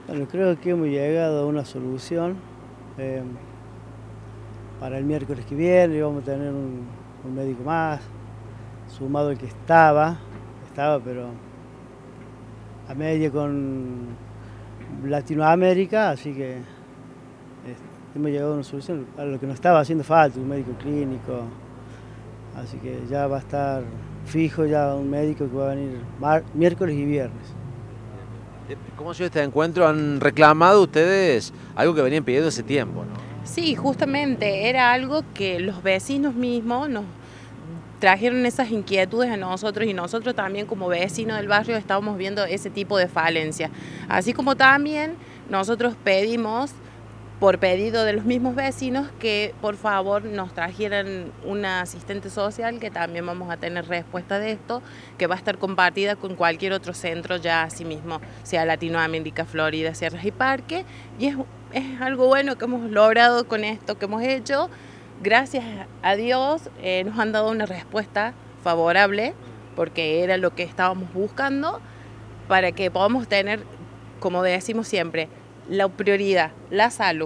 Bueno, creo que hemos llegado a una solución. eh, para el miércoles que viene vamos a tener un médico más, sumado el que estaba pero a media con Latinoamérica, así que hemos llegado a una solución a lo que nos estaba haciendo falta, un médico clínico, así que ya va a estar fijo ya un médico que va a venir miércoles y viernes. ¿Cómo ha sido este encuentro? Han reclamado ustedes algo que venían pidiendo hace tiempo, ¿no? Sí, justamente era algo que los vecinos mismos nos trajeron esas inquietudes a nosotros y nosotros también como vecinos del barrio estábamos viendo ese tipo de falencia. Así como también nosotros pedimos, por pedido de los mismos vecinos, que por favor nos trajeran una asistente social, que también vamos a tener respuesta de esto, que va a estar compartida con cualquier otro centro ya así mismo, sea Latinoamérica, Florida, Sierras y Parque, y es algo bueno que hemos logrado con esto que hemos hecho. Gracias a Dios nos han dado una respuesta favorable, porque era lo que estábamos buscando, para que podamos tener, como decimos siempre, la prioridad, la salud.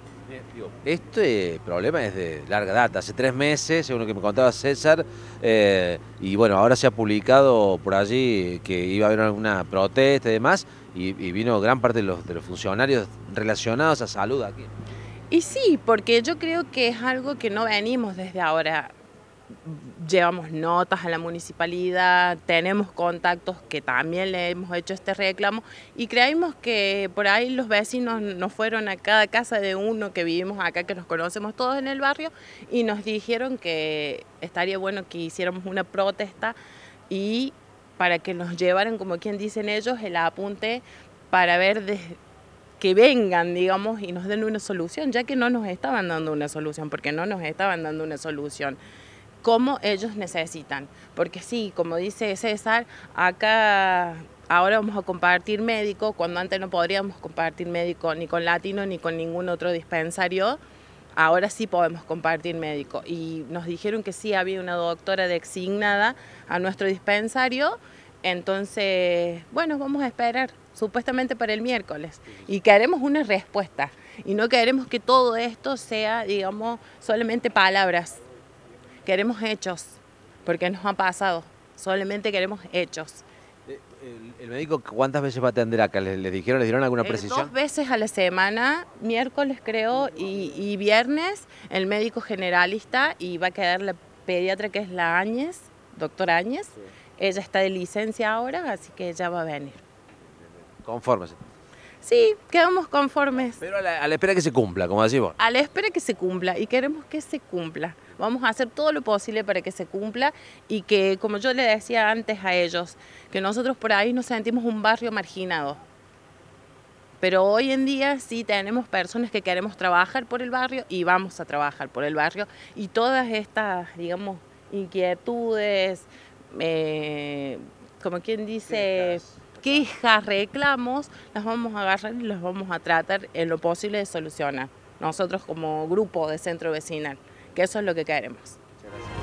Este problema es de larga data, hace 3 meses, según lo que me contaba César, y bueno, ahora se ha publicado por allí que iba a haber alguna protesta y demás, y vino gran parte de los funcionarios relacionados a salud aquí. Y sí, porque yo creo que es algo que no venimos desde ahora. Llevamos notas a la municipalidad, tenemos contactos que también le hemos hecho este reclamo y creímos que por ahí los vecinos nos fueron a cada casa de uno que vivimos acá, que nos conocemos todos en el barrio, y nos dijeron que estaría bueno que hiciéramos una protesta y para que nos llevaran, como quien dicen ellos, el apunte para ver que vengan, digamos, y nos den una solución, ya que no nos estaban dando una solución, porque no nos estaban dando una solución como ellos necesitan. Porque sí, como dice César, acá ahora vamos a compartir médico, cuando antes no podríamos compartir médico ni con Latino ni con ningún otro dispensario. Ahora sí podemos compartir médico. Y nos dijeron que sí había una doctora designada a nuestro dispensario. Entonces, bueno, vamos a esperar supuestamente para el miércoles. Y queremos una respuesta. Y no queremos que todo esto sea, digamos, solamente palabras. Queremos hechos, porque nos ha pasado. Solamente queremos hechos. ¿El médico cuántas veces va a atender acá? ¿Les dijeron, les dieron alguna precisión? 2 veces a la semana, miércoles creo, y viernes, el médico generalista, y va a quedar la pediatra que es la Áñez, doctora Áñez. Sí. Ella está de licencia ahora, así que ella va a venir. Conformes. Sí, quedamos conformes. Pero a la espera que se cumpla, como decís vos. A la espera que se cumpla, y queremos que se cumpla. Vamos a hacer todo lo posible para que se cumpla y que, como yo le decía antes a ellos, que nosotros por ahí nos sentimos un barrio marginado. Pero hoy en día sí tenemos personas que queremos trabajar por el barrio y vamos a trabajar por el barrio. Y todas estas, digamos, inquietudes, como quien dice, quejas, reclamos, las vamos a agarrar y las vamos a tratar en lo posible de solucionar. Nosotros como grupo de centro vecinal, que eso es lo que queremos. Muchas gracias.